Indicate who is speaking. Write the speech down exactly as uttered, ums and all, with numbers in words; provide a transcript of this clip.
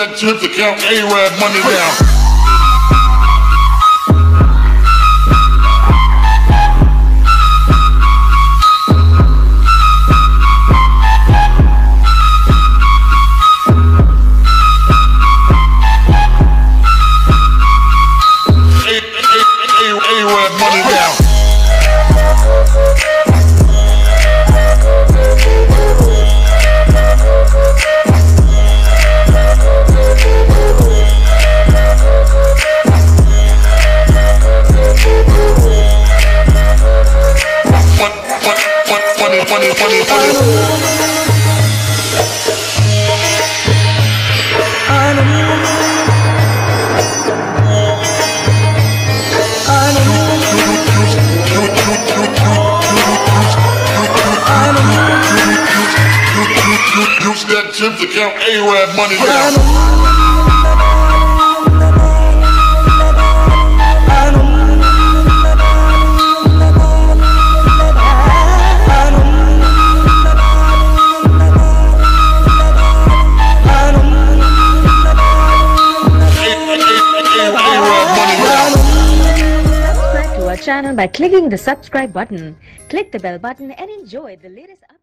Speaker 1: that tip to count A-Rab money down. A-Rab money down. Funny, funny, funny, funny. Use that tip to count A-Rab money down.
Speaker 2: Channel by clicking the subscribe button. Click the bell button and enjoy the latest updates.